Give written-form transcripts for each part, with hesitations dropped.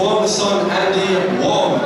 Kwong son Andy Wong.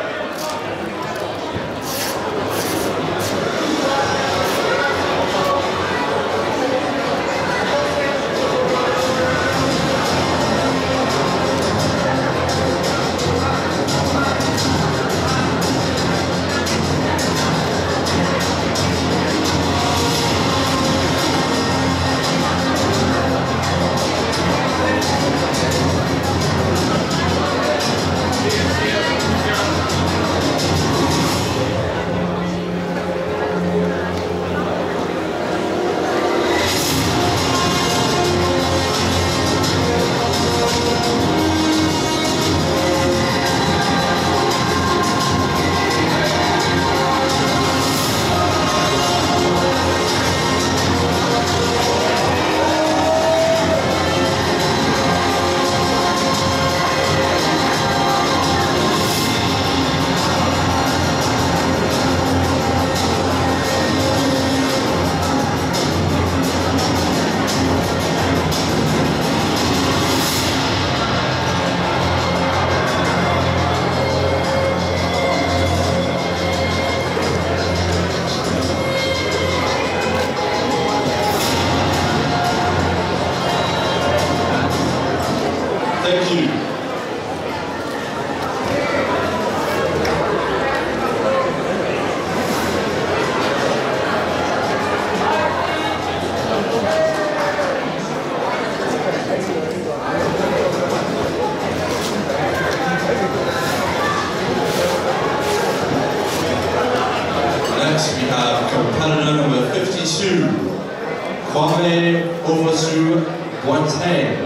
Kwame, Ofosu, Boateng.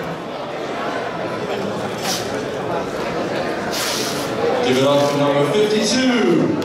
Give it up for number 52.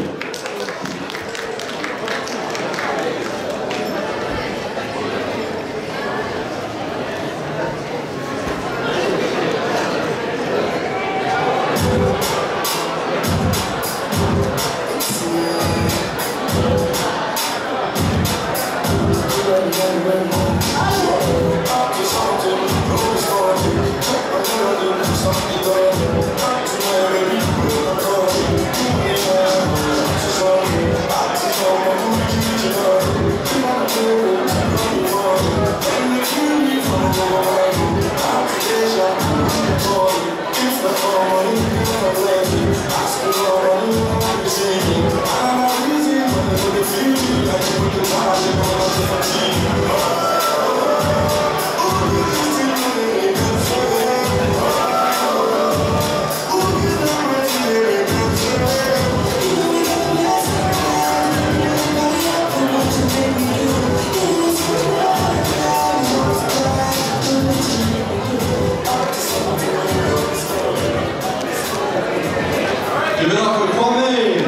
Give it up for Kwame.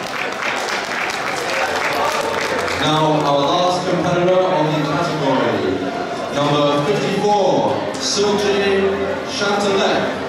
Now our last competitor of the category, number 54, Sudjai Chantalek.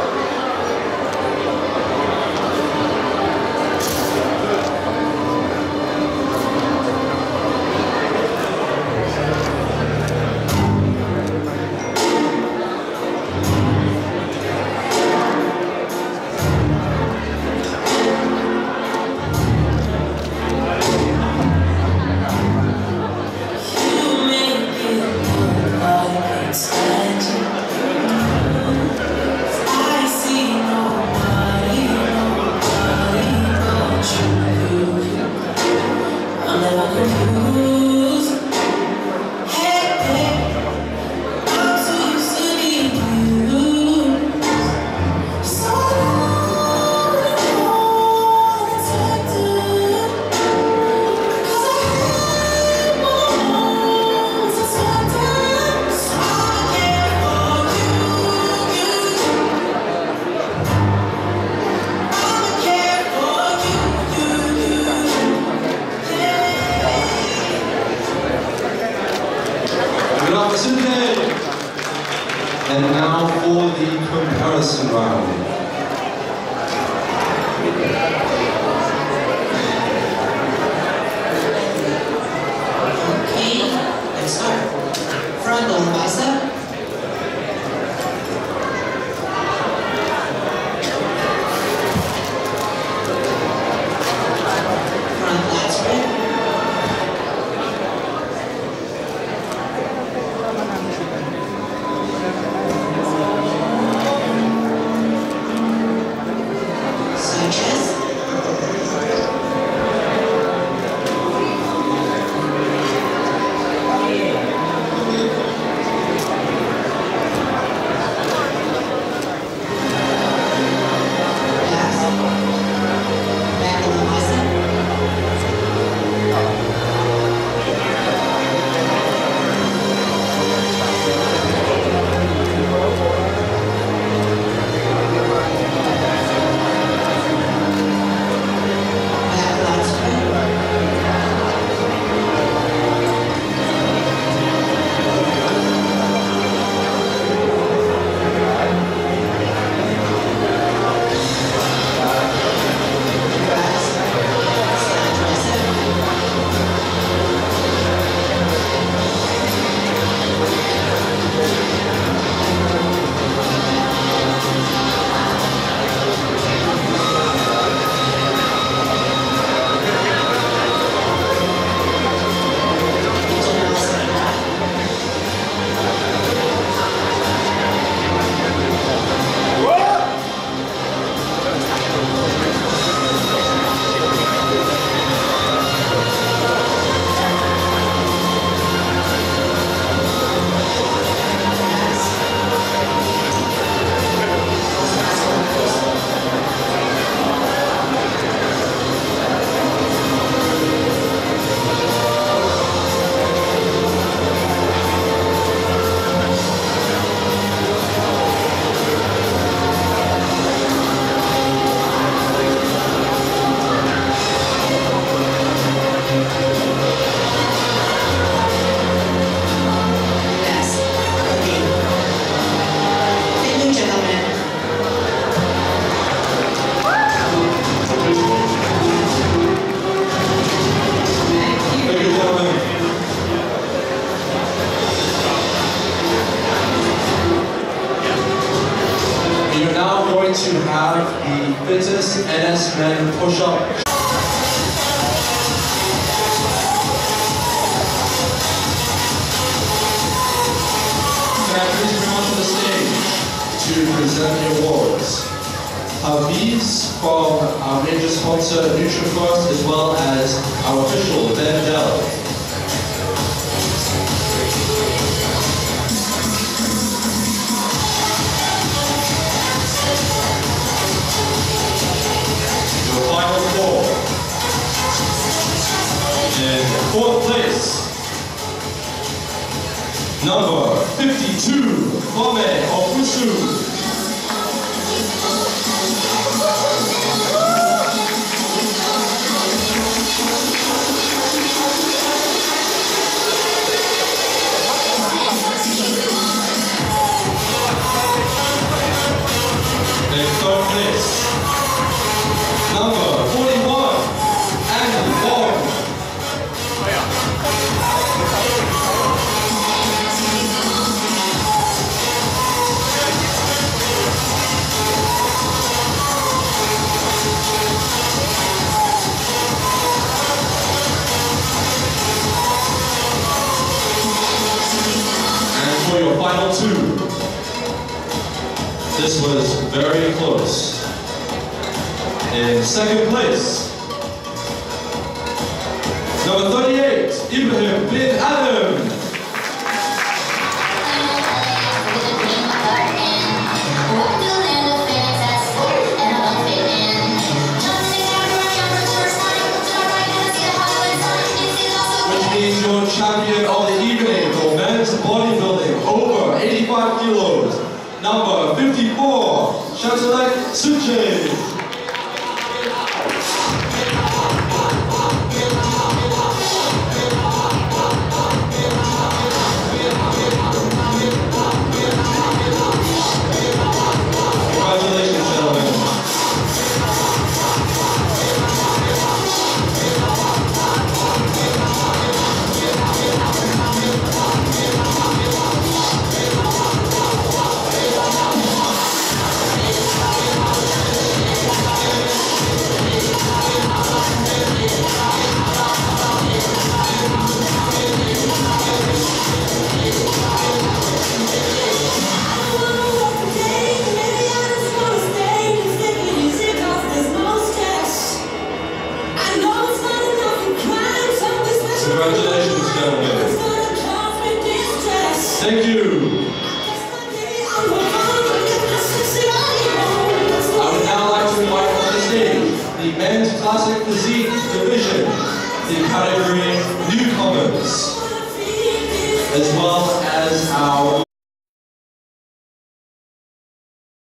And now for the comparison round. Okay, let's start. Front lower bicep. going to have the fittest NS men push-up. Can I please bring onto the stage to present the awards? These from our major sponsor NutriFirst, as well as our official Ben Dell. Your final four. In fourth place, number 52, Kwame Ofosu. In third place, number 41, and Wong. And for your final two, this was very close. In second place, number 38, Ibrahim Bin Adam. Which means you're champion of the evening for men's bodybuilding over 85 kilos. Number 54, Chantalek Sudjai. Congratulations, gentlemen. Congratulations, gentlemen. Thank you. I would now like to invite on the stage the men's classic physique division, the category newcomers, as well as our